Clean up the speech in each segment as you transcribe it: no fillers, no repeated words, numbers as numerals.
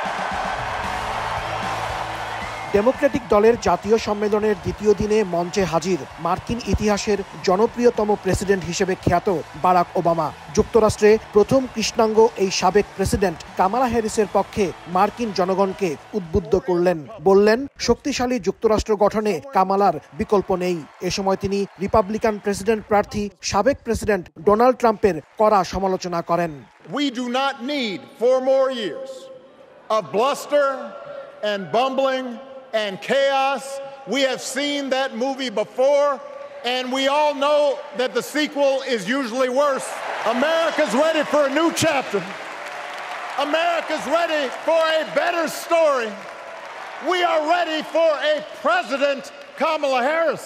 Democratic দলের জাতীয় সম্মেলনের দ্বিতীয় দিনে মঞ্চে হাজির মার্কিন ইতিহাসের জনপ্রিয়তম প্রেসিডেন্ট হিসেবে খ্যাত বারাক ওবামা। যুক্তরাষ্ট্রে প্রথম কৃষ্ণাঙ্গ এই সাবেক প্রেসিডেন্ট কামালা হ্যারিসের পক্ষে মার্কিন জনগণকে উদ্বুদ্ধ করলেন, বললেন শক্তিশালী যুক্তরাষ্ট্র গঠনে কামালার বিকল্প নেই। এ সময় তিনি রিপাবলিকান প্রেসিডেন্ট প্রার্থী সাবেক প্রেসিডেন্ট ডোনাল্ড ট্রাম্পের কড়া সমালোচনা করেন। We do not need 4 more years of bluster and bumbling and chaos. We have seen that movie before, and we all know that the sequel is usually worse. America's ready for a new chapter. America's ready for a better story. We are ready for a President Kamala Harris.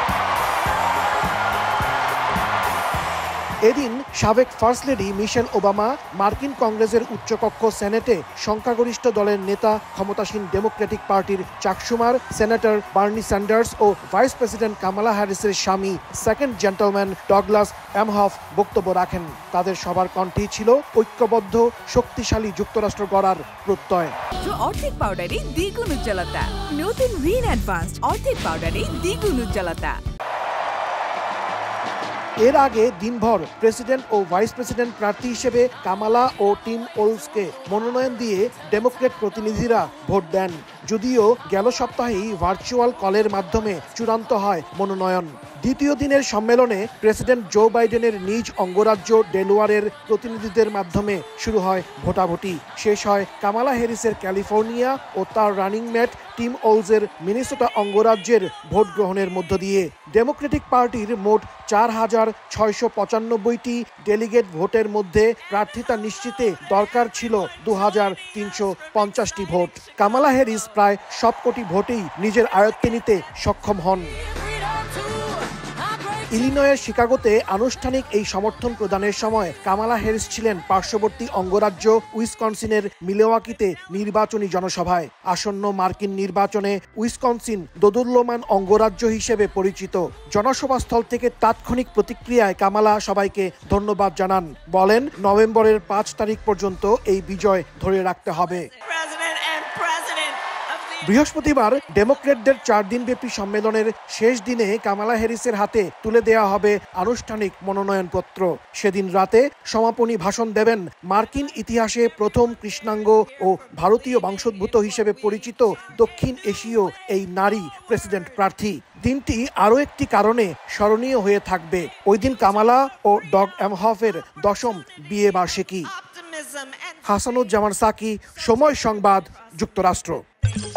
এদিন সাবেক first lady Michelle Obama মার্কিন কংগ্রেসের উচ্চকক্ষ সেনেটে সংখ্যাগরিষ্ঠ দলের নেতা ক্ষমতাসীন democratic পার্টির চাকসুমার সেনেটর বার্নি স্যান্ডার্স ও ভাইস প্রেসিডেন্ট কামালা হ্যারিসের স্বামী সেকেন্ড জেন্টলম্যান ডগলাস এমহফ বক্তব্য রাখেন। তাদের সবার কণ্ঠেই ছিল ঐক্যবদ্ধ শক্তিশালী যুক্তরাষ্ট্র গড়ার প্রত্যয়। অর্ধেক পাউডারে দ্বিগুণ উজ্জ্বলতা, নতুন রিন অ্যাডভান্সড অর্ধেক পাউডারে দ্বিগুণ উজ্জ্বলতা। এর আগে দিনভর প্রেসিডেন্ট ও ভাইস প্রেসিডেন্ট প্রার্থী হিসেবে কামালা ও টিম ওলসকে মনোনয়ন দিয়ে ডেমোক্রেট প্রতিনিধিরা ভোট দেন। যদিও গেল সপ্তাহেই ভার্চুয়াল কলের মাধ্যমে চূড়ান্ত হয় মনোনয়ন। দ্বিতীয় দিনের সম্মেলনে প্রেসিডেন্ট জো বাইডেনের নিজ অঙ্গরাজ্য ডেলোয়ারের প্রতিনিধিদের মাধ্যমে শুরু হয় ভোটাভুটি। শেষ হয় কামালা হ্যারিসের ক্যালিফোর্নিয়া ও তার রানিং মেট টিম ওলসের মিনেসোটা অঙ্গরাজ্যের ভোট গ্রহণের মধ্য দিয়ে। ডেমোক্রেটিক পার্টির মোট 4,695টি ডেলিগেট ভোটের মধ্যে প্রার্থিতা নিশ্চিতে দরকার ছিল 2,350টি ভোট। কামালা হ্যারিস প্রায় সবকটি ভোটেই নিজের আয়ত্তে নিতে সক্ষম হন। ইলিনয়ের শিকাগোতে আনুষ্ঠানিক এই সমর্থন প্রদানের সময় কামালা হ্যারিস ছিলেন পার্শ্ববর্তী অঙ্গরাজ্য উইসকনসিনের মিলওয়াকিতে নির্বাচনী জনসভায়। আসন্ন মার্কিন নির্বাচনে উইসকনসিন দোদুল্যমান অঙ্গরাজ্য হিসেবে পরিচিত। জনসভাস্থল থেকে তাৎক্ষণিক প্রতিক্রিয়ায় কামালা সবাইকে ধন্যবাদ জানান, বলেন নভেম্বরের 5 তারিখ পর্যন্ত এই বিজয় ধরে রাখতে হবে। বৃহস্পতিবার ডেমোক্রেটদের 4 দিনব্যাপী সম্মেলনের শেষ দিনে কামালা হ্যারিসের হাতে তুলে দেওয়া হবে আনুষ্ঠানিক মনোনয়নপত্র। সেদিন রাতে সমাপনী ভাষণ দেবেন মার্কিন ইতিহাসে প্রথম কৃষ্ণাঙ্গ ও ভারতীয় বংশোদ্ভূত হিসেবে পরিচিত দক্ষিণ এশীয় এই নারী প্রেসিডেন্ট প্রার্থী। দিনটি আরও একটি কারণে স্মরণীয় হয়ে থাকবে। ওই দিন কামালা ও ডগ এমহফের 10ম বিয়ে বার্ষিকী। হাসানুজ্জামান সাকি, সময় সংবাদ, যুক্তরাষ্ট্র।